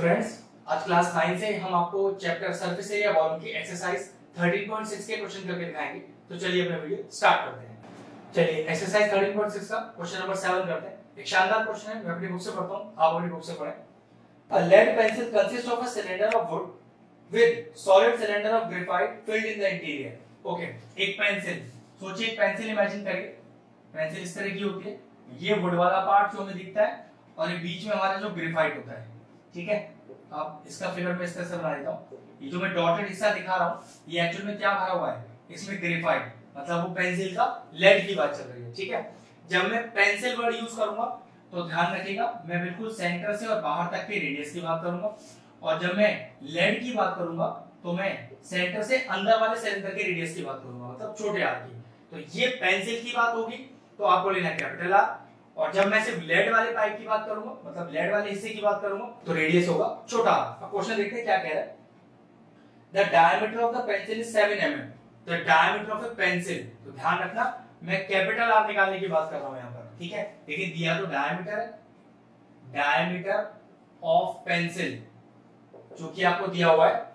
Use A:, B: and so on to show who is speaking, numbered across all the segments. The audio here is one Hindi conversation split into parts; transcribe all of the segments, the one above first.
A: फ्रेंड्स, आज क्लास 9 से हम आपको चैप्टर सरफेस एरिया वॉल्यूम की एक्सरसाइज 13.6 के क्वेश्चन करके दिखाएंगे। तो चलिए अपना वीडियो स्टार्ट करते हैं। चलिए एक्सरसाइज 13.6 का क्वेश्चन नंबर 7 करते हैं। एक शानदार क्वेश्चन है, मैं अपनी बुक से पढ़ता हूं, आप अपनी बुक से पढ़ें। A lead pencil consists of a cylinder of wood with solid cylinder of graphite filled in the interior. Okay, एक पेंसिल, सोचिए एक पेंसिल इमेजिन करिए। पेंसिल इस तरह की होती है, ये वुड वाला पार्ट जो हमें दिखता है और ये बीच में हमारा जो ग्रेफाइट होता है, ठीक है। अब इसका फिगर मैं इस तरह से बना देता हूँ। ये जो मैं डॉटेड हिस्सा दिखा रहा हूँ, ये एक्चुअल में क्या भरा हुआ है, इसमें ग्रेफाइट, मतलब वो पेंसिल का लेड की बात चल रही है, ठीक है। जब मैं पेंसिल वर्ड यूज करूंगा तो ध्यान रखिएगा, मैं बिल्कुल सेंटर से और बाहर तक के रेडियस की बात करूंगा, और जब मैं लेड की बात करूंगा तो मैं सेंटर से अंदर वाले सिलेंडर के रेडियस की बात करूंगा, मतलब छोटे आर की। तो ये पेंसिल की बात होगी तो आपको लेना कैपिटल आर, और जब मैं सिर्फ लेड वाले पाइप की बात करूंगा, मतलब लेड वाले हिस्से की बात करूंगा, तो रेडियस होगा छोटा आर। अब क्वेश्चन देखते हैं क्या कह रहा है। The diameter of the pencil is 7 mm। The diameter of a pencil, तो ध्यान रखना मैं कैपिटल आर निकालने की बात कर रहा हूं यहां पर, ठीक है। लेकिन दिया तो डायमीटर है, डायमीटर ऑफ पेंसिल जो कि आपको दिया हुआ है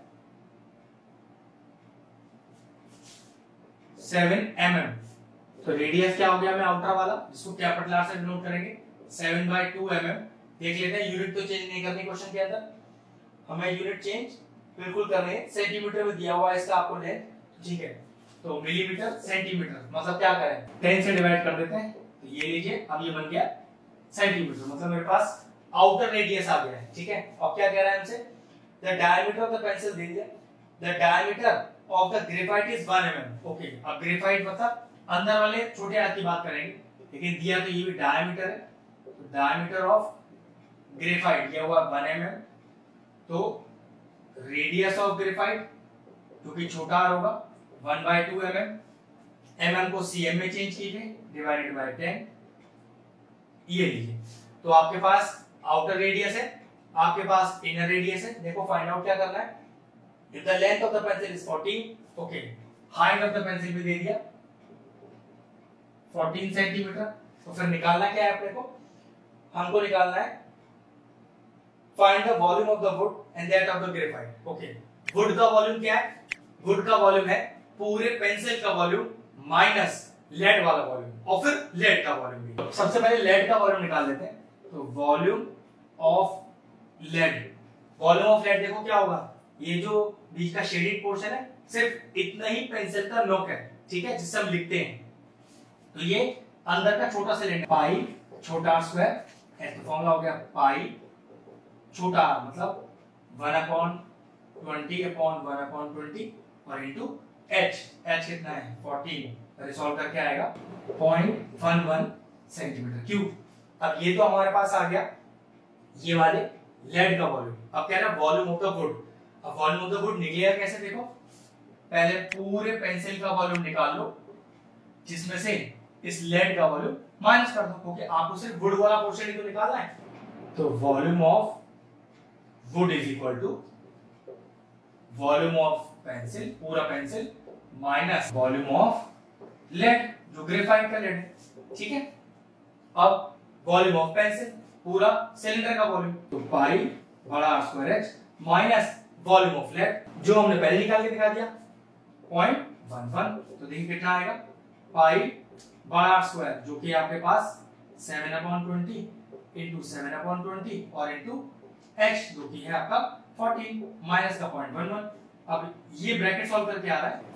A: 7 mm। तो रेडियस क्या हो गया, मैं आउटर वाला जिसको कैपिटल आर से डिनोट करेंगे 7/2 mm। देख लेते हैं, यूनिट तो चेंज नहीं करनी क्वेश्चन के अंदर, हमें यूनिट चेंज बिल्कुल करनी है। सेंटीमीटर में दिया हुआ है इसका आपको लेंथ, ठीक है। तो मिलीमीटर सेंटीमीटर, मतलब क्या करें 10 से डिवाइड कर देते हैं, तो ये लीजिए, अब ये बन गया सेंटीमीटर, मतलब मेरे पास आउटर रेडियस आ गया है, ठीक है। अब क्या कह रहा है हमसे, the diameter of the pencil दे दिया, the diameter of the graphite is 1 mm। Okay, अब ग्रेफाइट मतलब अंदर वाले छोटे आर की बात करेंगे, लेकिन दिया तो ये भी डायमीटर है, तो डायमीटर ऑफ ग्रेफाइट दिया हुआ 1 mm। तो रेडियस ऑफ ग्रेफाइट जो कि छोटा आर होगा 1/2 mm। mm को cm में चेंज कीजिए, डिवाइडेड बाय 10, ये लीजिए। तो आपके पास आउटर रेडियस है, आपके पास इनर रेडियस है। देखो फाइंड आउट क्या करना है। If the length of the pencil is 14, okay, height of the pencil भी दे दिया 14 सेंटीमीटर। तो फिर निकालना क्या है अपने को, हमको निकालना है find the volume of the wood and that of the graphite। okay, wood का वॉल्यूम क्या है, wood का वॉल्यूम है पूरे पेंसिल का वॉल्यूम माइनस लेड वाला वॉल्यूम, और फिर लेड का वॉल्यूम भी। तो सबसे पहले लेड का वॉल्यूम निकाल लेते हैं। तो volume of lead, volume of lead देखो क्या होगा, ये जो बीच का शेडेड पोर्शन है सिर्फ इतना ही पेंसिल का नोक है, ठीक है, जिससे हम लिखते हैं। तो ये अंदर का छोटा सिलेंडर, पाई छोटा आर स्क्वायर, तो फॉर्मूला हो गया पाई छोटा आर मतलब 1/20/1/20 और इनटू h। h कितना है 14, तो सॉल्व करके आएगा 0.11 सेंटीमीटर क्यूब। अब ये तो हमारे पास आ गया ये वाले लेड का वॉल्यूम। अब कह रहा है वॉल्यूम ऑफ द वुड। अब वॉल्यूम ऑफ द वुड निकलेगा कैसे, देखो पहले पूरे पेंसिल का वॉल्यूम निकाल लो, जिसमें से इस लेड का वॉल्यूम माइनस कर दो, क्योंकि आपको सिर्फ वुड वाला पोर्शन ही तो निकालना है। तो volume of wood is equal to volume of pencil, पूरा pencil, minus volume of lead जो ग्रेफाइट का लेड है, ठीक है। अब वॉल्यूम ऑफ पेंसिल पूरा सिलेंडर का वॉल्यूम, तो पाई बड़ा R square H minus volume of lead जो हमने पहले निकाल के दिखा दिया 0.11। तो देखिए कितना आएगा, पाई बड़ा आर स्क्वायर जो कि आपके पास 7/20 इंटू 7/20 और इंटू h जो कि है आपका 14 माइनस का 0.11। अब ये ब्रैकेट सॉल्व करके आ रहा है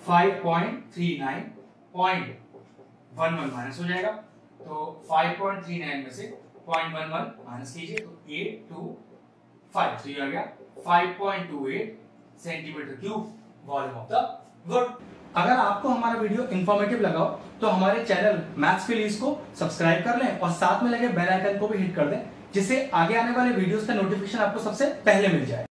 A: 5.39.11 माइनस हो जाएगा। तो 5.39 में से 0.11 माइनस कीजिए तो 825, तो ये आ गया 5.28 centimetre cube volume of the wood. अगर आपको हमारा वीडियो इंफॉर्मेटिव लगा हो तो हमारे चैनल मैथ्स प्लीज को सब्सक्राइब कर लें और साथ में लगे बेल आइकन को भी हिट कर दें, जिससे आगे आने वाले वीडियोस का नोटिफिकेशन आपको सबसे पहले मिल जाए।